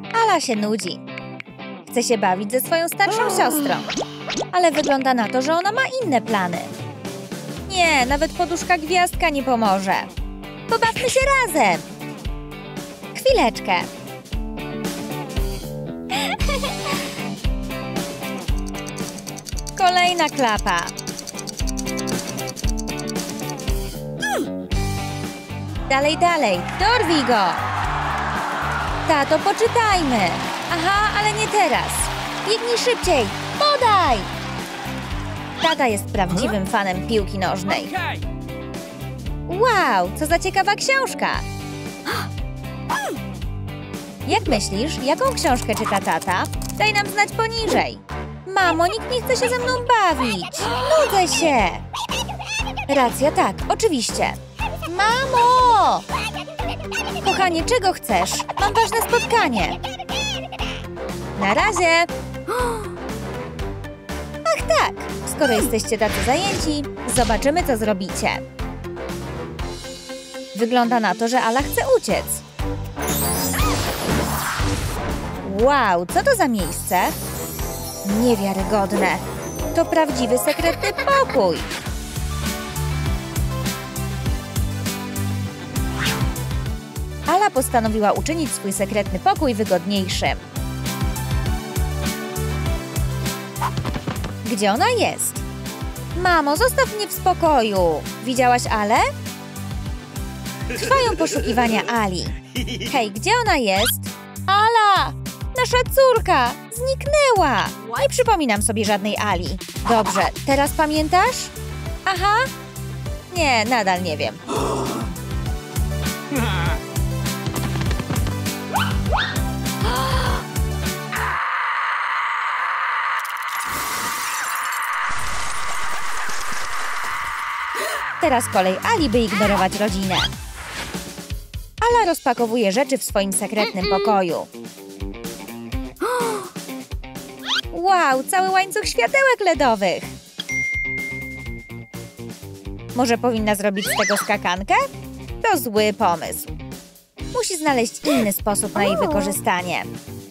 Ala się nudzi. Chce się bawić ze swoją starszą siostrą. Ale wygląda na to, że ona ma inne plany. Nie, nawet poduszka gwiazdka nie pomoże. Pobawmy się razem. Chwileczkę. Kolejna klapa. Dalej, dalej. Dorwij go. Tato, poczytajmy. Aha, ale nie teraz. Biegnij szybciej. Podaj. Tata jest prawdziwym fanem piłki nożnej. Wow, co za ciekawa książka. Jak myślisz, jaką książkę czyta tata? Daj nam znać poniżej. Mamo, nikt nie chce się ze mną bawić. Nudzę się. Racja, tak, oczywiście. Mamo! Kochanie, czego chcesz? Mam ważne spotkanie. Na razie. Ach tak, skoro jesteście tacy zajęci, zobaczymy, co zrobicie. Wygląda na to, że Ala chce uciec. Wow, co to za miejsce? Niewiarygodne. To prawdziwy sekretny pokój. Ala postanowiła uczynić swój sekretny pokój wygodniejszym. Gdzie ona jest? Mamo, zostaw mnie w spokoju. Widziałaś Alę? Trwają poszukiwania Ali. Hej, gdzie ona jest? Ala! Nasza córka! Zniknęła! Nie przypominam sobie żadnej Ali. Dobrze, teraz pamiętasz? Aha. Nie, nadal nie wiem. Teraz kolej Ali, by ignorować rodzinę. Ala rozpakowuje rzeczy w swoim sekretnym pokoju. Wow, cały łańcuch światełek LEDowych! Może powinna zrobić z tego skakankę? To zły pomysł. Musi znaleźć inny sposób na jej wykorzystanie.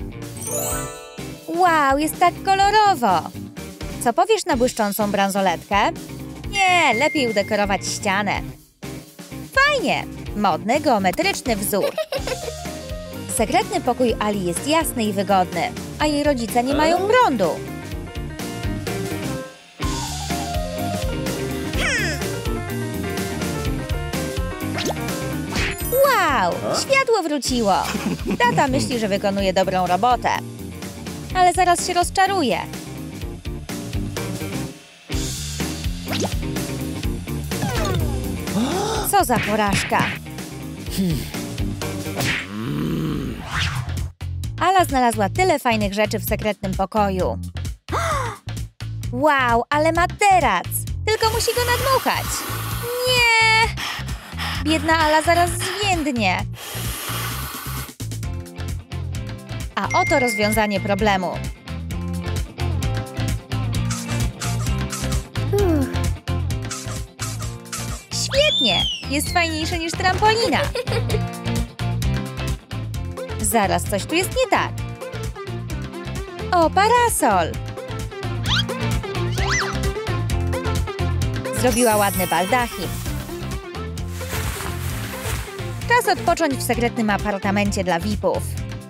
Wow, jest tak kolorowo! Co powiesz na błyszczącą bransoletkę? Nie, lepiej udekorować ścianę. Fajnie! Modny, geometryczny wzór. Sekretny pokój Ali jest jasny i wygodny, a jej rodzice nie mają prądu. Wow! Światło wróciło! Tata myśli, że wykonuje dobrą robotę. Ale zaraz się rozczaruje. Co za porażka! Ala znalazła tyle fajnych rzeczy w sekretnym pokoju. Wow, ale materac! Tylko musi go nadmuchać. Nie! Biedna Ala zaraz zwiędnie. A oto rozwiązanie problemu. Świetnie! Jest fajniejsze niż trampolina. Zaraz, coś tu jest nie tak. O, parasol! Zrobiła ładny baldachim. Czas odpocząć w sekretnym apartamencie dla VIP-ów.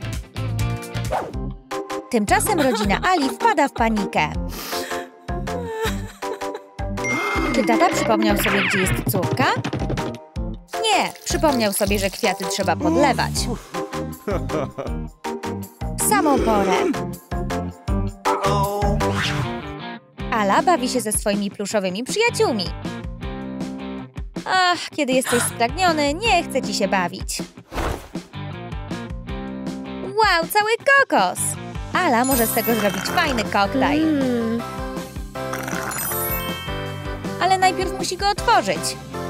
Tymczasem rodzina Ali wpada w panikę. Czy tata przypomniał sobie, gdzie jest córka? Nie, przypomniał sobie, że kwiaty trzeba podlewać. W samą porę. Ala bawi się ze swoimi pluszowymi przyjaciółmi. Ach, kiedy jesteś spragniony, nie chce ci się bawić. Wow, cały kokos! Ala może z tego zrobić fajny koktajl. Ale najpierw musi go otworzyć.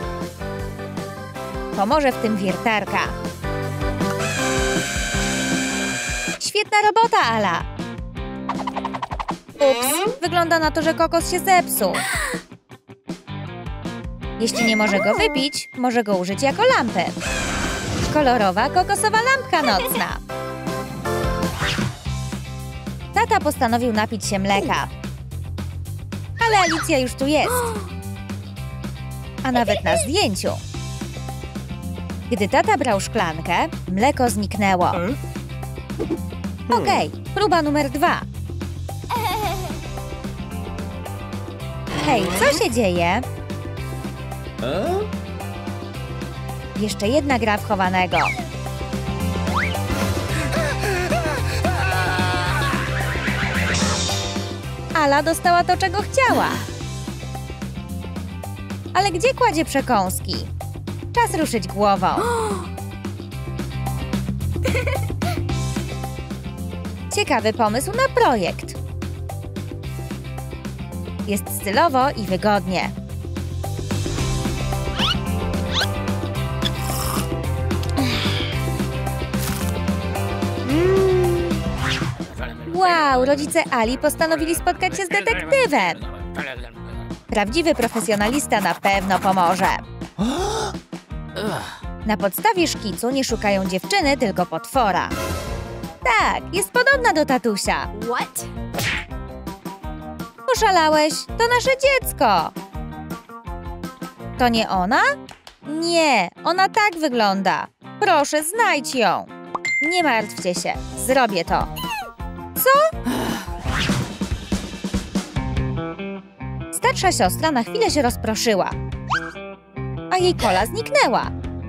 Pomoże w tym wiertarka. Świetna robota, Ala! Ups, wygląda na to, że kokos się zepsuł. Jeśli nie może go wypić, może go użyć jako lampę. Kolorowa, kokosowa lampka nocna. Tata postanowił napić się mleka. Ale Alicja już tu jest. A nawet na zdjęciu. Gdy tata brał szklankę, mleko zniknęło. Okej, próba numer 2. Hej, co się dzieje? Jeszcze jedna gra w chowanego. Ala dostała to, czego chciała. Ale gdzie kładzie przekąski? Czas ruszyć głową. Ciekawy pomysł na projekt. Jest stylowo i wygodnie. Wow, rodzice Ali postanowili spotkać się z detektywem. Prawdziwy profesjonalista na pewno pomoże. Na podstawie szkicu nie szukają dziewczyny, tylko potwora. Tak, jest podobna do tatusia. What? Oszalałeś? To nasze dziecko. To nie ona? Nie, ona tak wygląda. Proszę, znajdź ją. Nie martwcie się, zrobię to. Co? Starsza siostra na chwilę się rozproszyła, a jej kola zniknęła.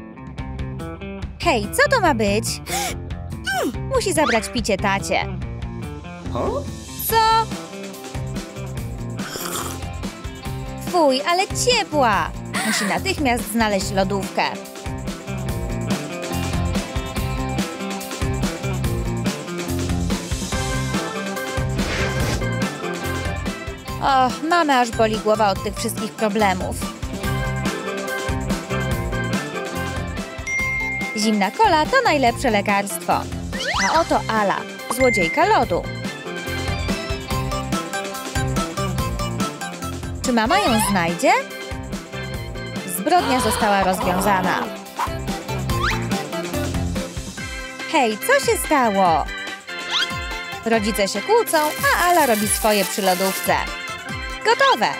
Hej, co to ma być? Musi zabrać picie tacie. Co? Fuj, ale ciepła. Musi natychmiast znaleźć lodówkę. Och, mamę aż boli głowa od tych wszystkich problemów. Zimna kola to najlepsze lekarstwo. A oto Ala, złodziejka lodu. Czy mama ją znajdzie? Zbrodnia została rozwiązana. Hej, co się stało? Rodzice się kłócą, a Ala robi swoje przy lodówce. Gotowe!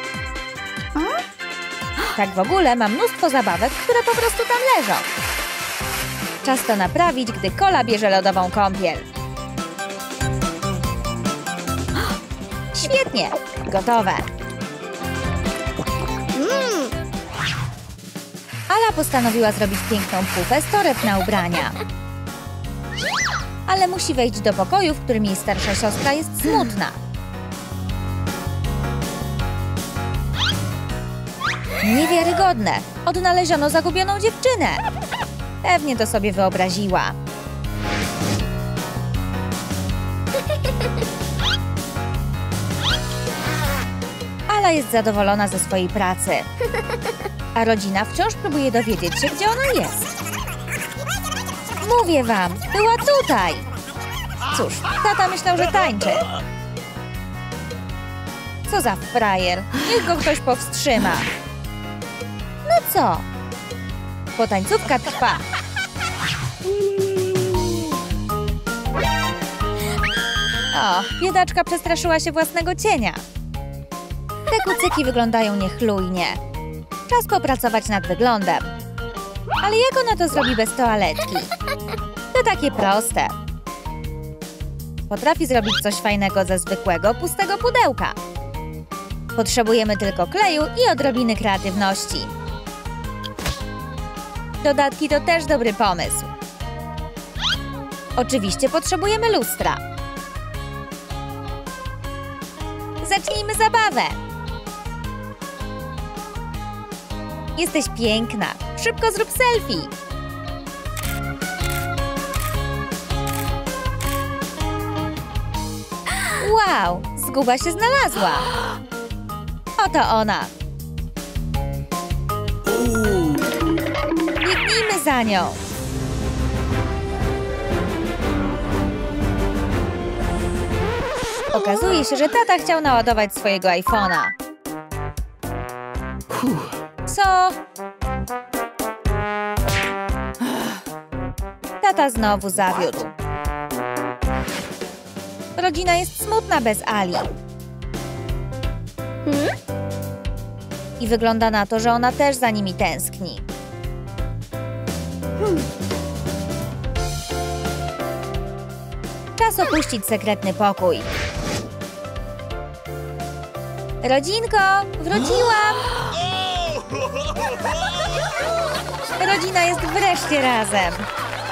Tak w ogóle mam mnóstwo zabawek, które po prostu tam leżą. Czas to naprawić, gdy kola bierze lodową kąpiel. Świetnie! Gotowe! Ala postanowiła zrobić piękną pufę z toreb na ubrania. Ale musi wejść do pokoju, w którym jej starsza siostra jest smutna. Niewiarygodne! Odnaleziono zagubioną dziewczynę! Pewnie to sobie wyobraziła. Ala jest zadowolona ze swojej pracy. A rodzina wciąż próbuje dowiedzieć się, gdzie ona jest. Mówię wam, była tutaj! Cóż, tata myślał, że tańczy. Co za frajer! Niech go ktoś powstrzyma. No co? Potańcówka trwa. O, biedaczka przestraszyła się własnego cienia. Te kucyki wyglądają niechlujnie. Czas popracować nad wyglądem. Ale jak ona to zrobi bez toaletki? To takie proste. Potrafi zrobić coś fajnego ze zwykłego, pustego pudełka. Potrzebujemy tylko kleju i odrobiny kreatywności. Dodatki to też dobry pomysł. Oczywiście potrzebujemy lustra. Zacznijmy zabawę. Jesteś piękna. Szybko zrób selfie. Wow, zguba się znalazła. Oto ona. Biegnijmy za nią. Okazuje się, że tata chciał naładować swojego iPhone'a. Co? Tata znowu zawiódł. Rodzina jest smutna bez Ali. I wygląda na to, że ona też za nimi tęskni. Czas opuścić sekretny pokój. Rodzinko, wróciłam! Rodzina jest wreszcie razem.